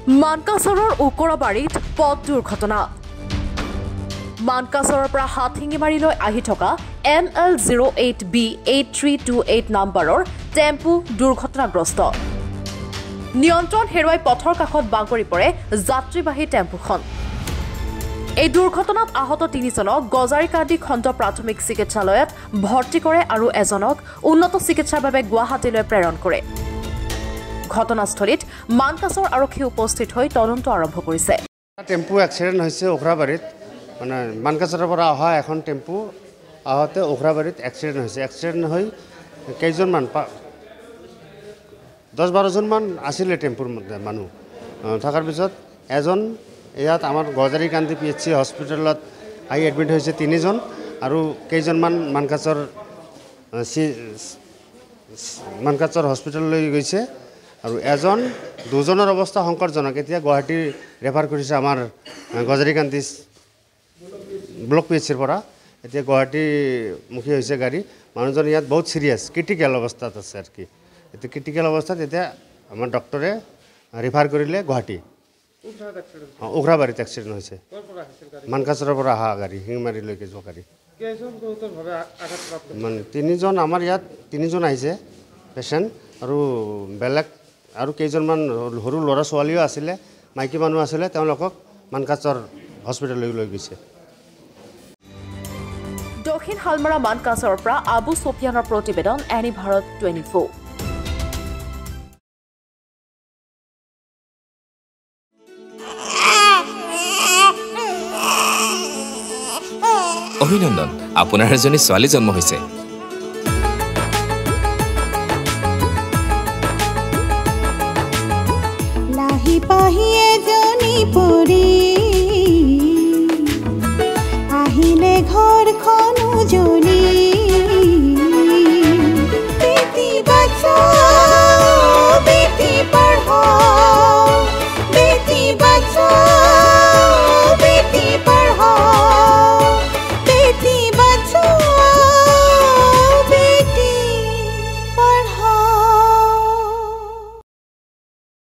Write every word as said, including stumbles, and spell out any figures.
মানকাচৰৰ উকৰাবাৰীত পথ দুৰ্ঘটনা মানকাচৰৰ পৰা হাতশিঙিমাৰীলৈ আহি থকা M L zero' eight B eight three two eight নম্বৰৰ টেম্পু দুৰ্ঘটনাগ্ৰস্ত নিয়ন্ত্ৰণ হেৰুৱাই পথৰ কাষত বাগৰি পৰে যাত্ৰীবাহী টেম্পুখন এই দুৰ্ঘটনাত আহত তিনিজনক গজাৰিকান্দি খণ্ড প্ৰাথমিক চিকিৎসালয়ত ভৰ্তি কৰে আৰু এজনক উন্নত চিকিৎসাৰ বাবে গুৱাহাটীলৈ প্ৰেৰণ কৰে ঘটনাস্থলীত মানকাচৰ আৰক্ষী উপস্থিত হৈ তদন্ত আৰম্ভ কৰিছে টেম্পু এক্সিডেণ্ট হৈছে উখৰাবাৰীত মানে মানকাচৰৰ পৰা অহা এখন টেম্পু আহোঁতে উখৰাবাৰীত এক্সিডেণ্ট হৈছে এক্সিডেণ্ট হৈ কেইজনমান দহ বাৰজনমান আছিলে টেম্পুৰ মধ্যে মানুহ থকাৰ পিছত এজন ইয়াত আমাৰ গজাৰিকান্দি পি এইচ চি হস্পিটেলত আহি এডমিট হৈছে তিনিজন আৰু কেইজনমান মানকাচৰ চি মানকাচৰ হস্পিটেললৈ গৈছে আৰু এজন দুজনৰ অৱস্থা সংকটজনক এতিয়া গুৱাহাটী ৰেফাৰ কৰিছে আমাৰ গজাৰিকান্দি ব্লক পি এইচ চিৰ পৰা এতিয়া গুৱাহাটীমুখী হৈছে গাড়ী মানুহজন ইয়াত বহুত চিৰিয়াছ ক্ৰিটিকেল অৱস্থাত আছে আৰু কি এতিয়া ক্ৰিটিকেল অৱস্থাত এতিয়া আমাৰ ডক্টৰে ৰিফাৰ কৰিলে গুৱাহাটী উখৰাবাৰীত এক্সিডেণ্ট হৈছে মানকাচৰৰ পৰা অহা গাড়ী শিঙিমাৰীলৈকে যোৱা গাড়ী মানে তিনিজন আমাৰ ইয়াত তিনিজন আহিছে পেচেণ্ট আৰু বেলেগ আৰু কেইজনমান সৰু ল'ৰা ছোৱালীও আছিলে মাইকী মানুহ আছিলে তেওঁলোকক মানকাচৰ হস্পিটেললৈ লৈ গৈছে দক্ষিণ হালমাৰা মানকাচৰ পৰা আবু ছফিয়ানৰ প্ৰতিবেদন এনি ভাৰত টুৱেণ্টি ফ'ৰ অভিনন্দন আপোনাৰ এজনী ছোৱালী জন্ম হৈছে লাহি পাহি এজনী পৰি আহিলে ঘৰখন উজলি